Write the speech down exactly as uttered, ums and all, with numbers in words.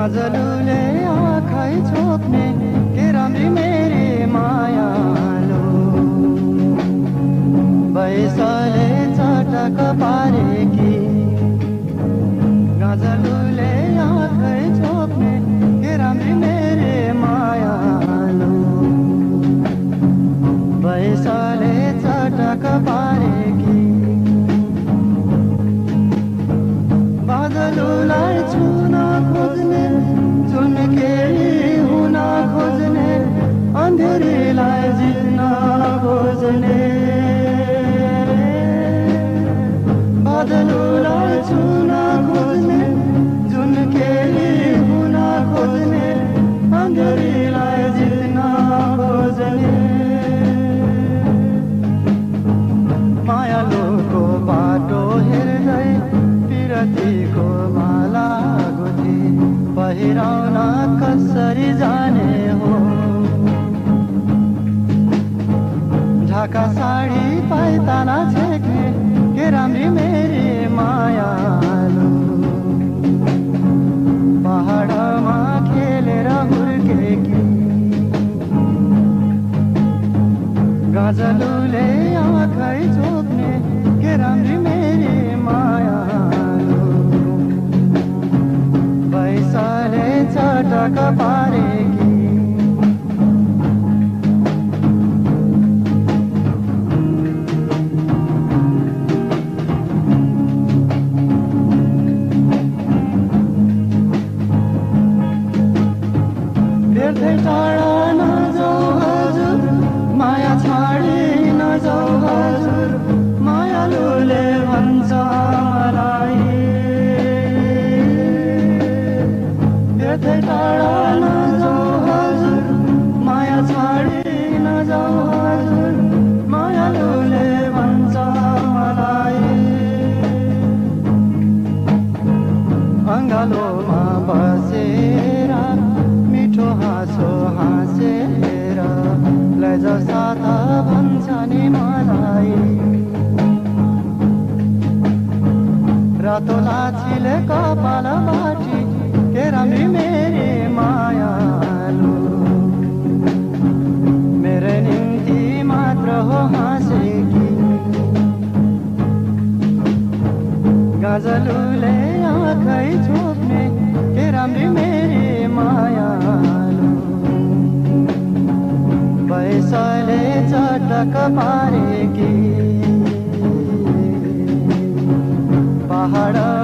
गाजलुले आँखै छोप्ने के राम्री मेरी मायालु बैसले चटक पारेकी गाजलुले आँखै छोप्ने के राम्री मेरी मायालु बैसले चटक पारेकी बादलुलाई छुन खोज्ने झुम्केली हुन खोज्ने अन्धेरीलाई जित्न खोज्ने बादलुलाई छुन खोज्ने झुम्केली हुन खोज्ने अन्धेरीलाई जित्न खोज्ने मायालुको बाटो हेर्दै पिरतीको माला गुठी पहिराउन कसरी जाने हो ढाका साडी पाइताना छेक्ने के राम्री मेरी मायालु पहाडमा खेलेर हुर्केकी गाजलुले आँखै छोप्ने के राम्री मेरी मायालु बैसले चटक पारेकी व्यर्थै टाढा नजाऊ हजुर माया छाडी नजाऊ हजुर मायालुले भन्छ मलाई व्यर्थै टाढा नजाऊ हजुर माया छाडी नजाऊ हजुर मायालुले भन्छ मलाई अङ्गालोमा बसेर मिठो हाँसो हाँसेर लैजाऊ साथ भन्छ नि मलाई रातो लाछीले कपाल बाटी के राम्री मेरी मायालु मेरो निम्ति मात्र हो हाँसेकी गाजलुले आँखै छोप्ने के राम्री मेरी मायालु बैसले चटक पारेकी पहाड